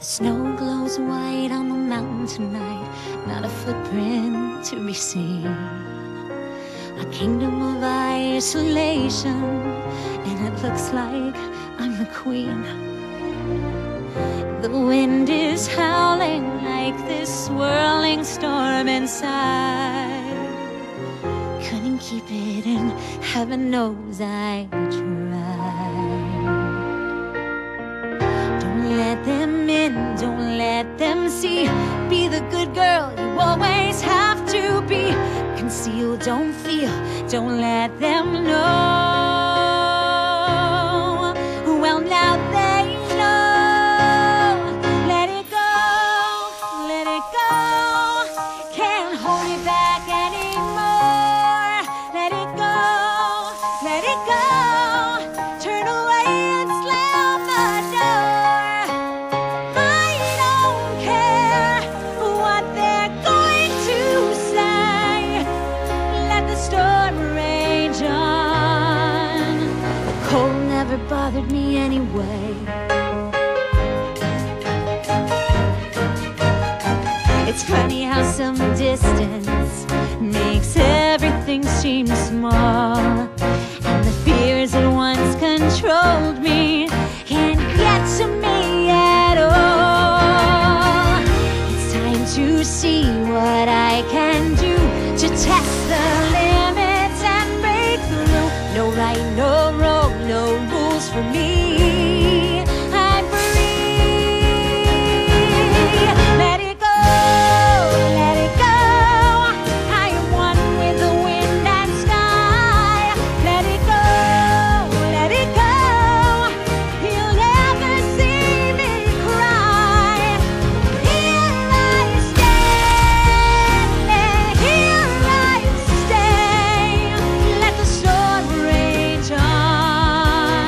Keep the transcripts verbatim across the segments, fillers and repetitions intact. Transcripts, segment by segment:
snow glows white on the mountain tonight, not a footprint to be seen. A kingdom of isolation, and it looks like I'm the queen. The wind is howling like this swirling storm inside. Couldn't keep it in, heaven knows I tried. Don't let them in, don't let them see. Be the good girl you always have to be. Conceal, don't feel, don't let them know. Well, now they know. Let it go, let it go. Can't hold it back anymore. Let it go, let it go. Turn away and slam the door. I don't care what they're going to say. Let the storm rage on. The cold never bothered me anyway. It's funny how some distance makes everything seem small, and the fears that once controlled me can't get to me at all. It's time to see what I can do to test the limits and break through. No right, no wrong, no rules for me. I'm free. Let it go, let it go. I am one with the wind and sky. Let it go, let it go. You'll never see me cry. Here I stand, here I stay. Let the storm rage on.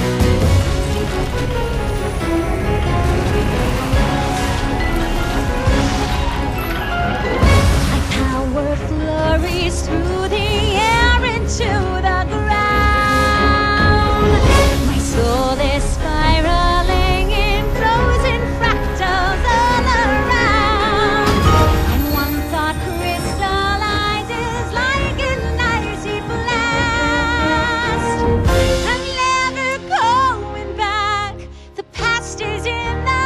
My power flurries through the air into the ground. My soul is spiraling in frozen fractals all around. And one thought crystallizes like an icy blast. I'm never going back. The past is in the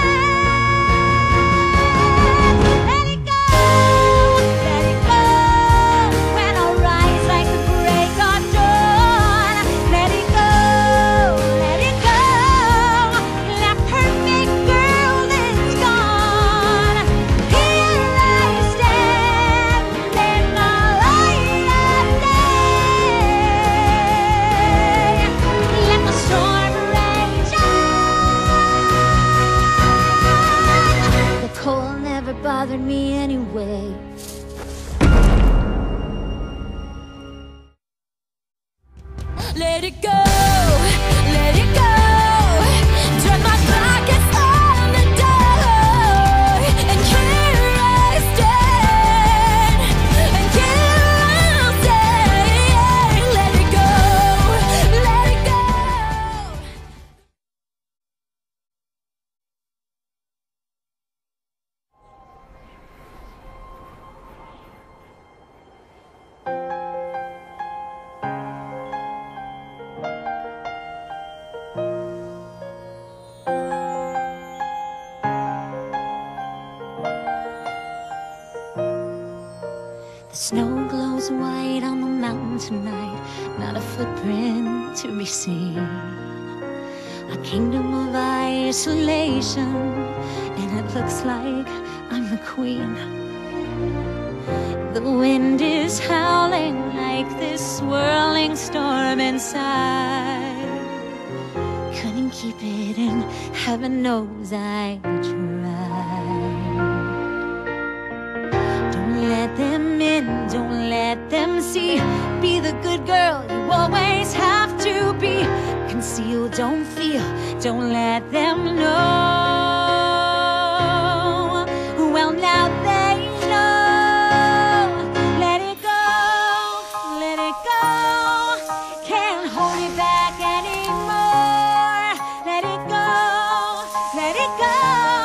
past. Let it go, let it go. When I rise like the break of dawn. Let it go, let it go. That perfect girl is gone. Here I stand in the light of day. Let the storm rage on. The cold never bothered me anyway. Let it go, let it go. Turn my pockets on the door. And here I stand, and here I'll stay. Let it go, let it go. The snow glows white on the mountain tonight, not a footprint to be seen. A kingdom of isolation, and it looks like I'm the queen. The wind is howling like this swirling storm inside. Couldn't keep it in, heaven knows I tried. Don't let them in, don't let them see. Be the good girl you always have to be. Conceal, don't feel, don't let them know. Well, now they know. Let it go, let it go. Can't hold it back anymore. Let it go, let it go.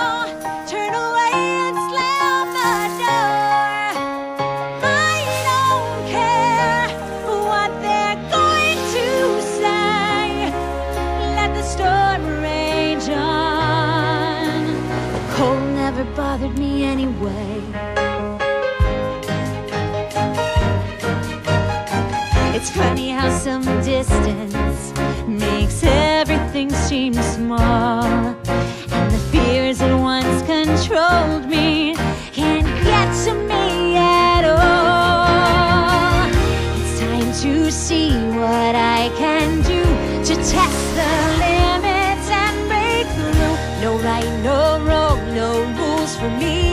distance makes everything seem small, and the fears that once controlled me can't get to me at all. It's time to see what I can do to test the limits and break through. No right, no wrong, no rules for me.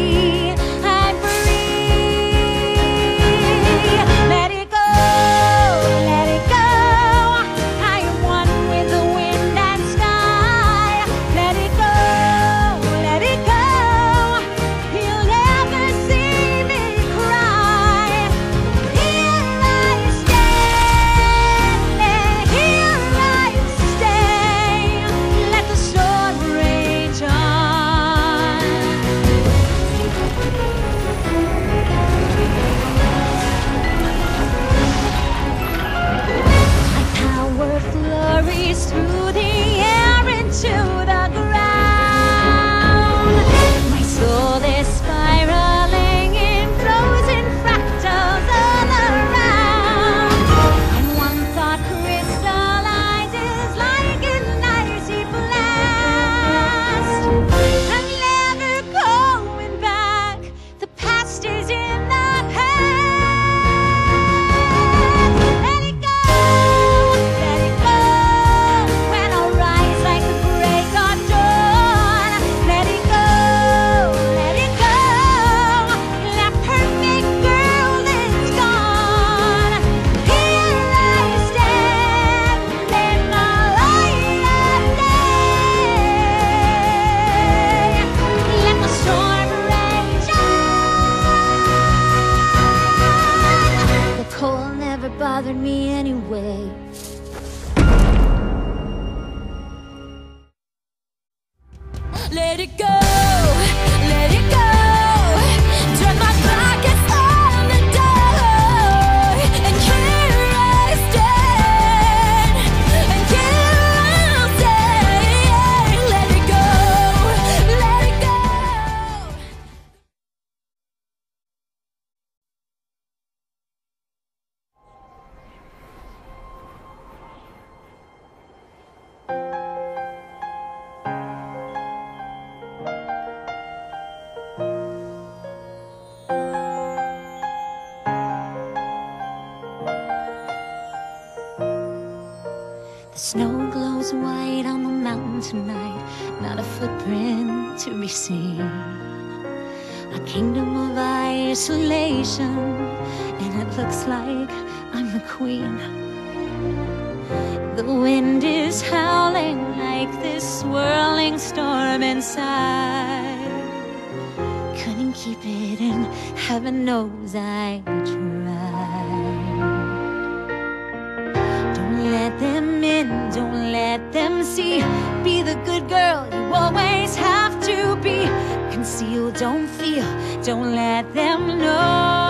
Through the air into the ground, my soul is spiraling in frozen fractals all around, and one thought crystallizes like an icy blast. I'm never going back, the past is in the bothered me anyway. Let it go, let it go. Turn my back and slam the door, and here I stand, and here I'll stay. Let it go, let it go. The snow glows white on the mountain tonight, not a footprint to be seen. A kingdom of isolation, and it looks like I'm the queen. The wind is howling like this swirling storm inside. Couldn't keep it in, heaven knows I tried. Don't let them in, don't let them see. Be the good girl you always have to be. Conceal, don't feel, don't let them know.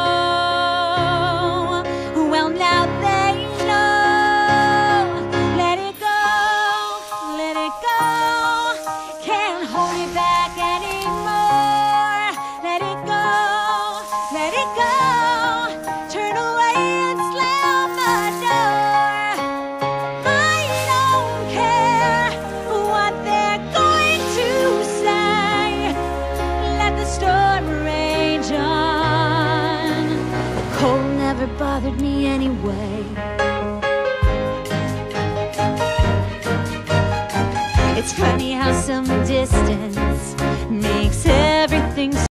Well, now they know. Let it go, let it go. Can't hold it back anymore. Let it go, let it go. Turn away and slam the door. I don't care what they're going to say. Let the storm rage on. The cold never bothered me anyway. It's funny how some distance makes everything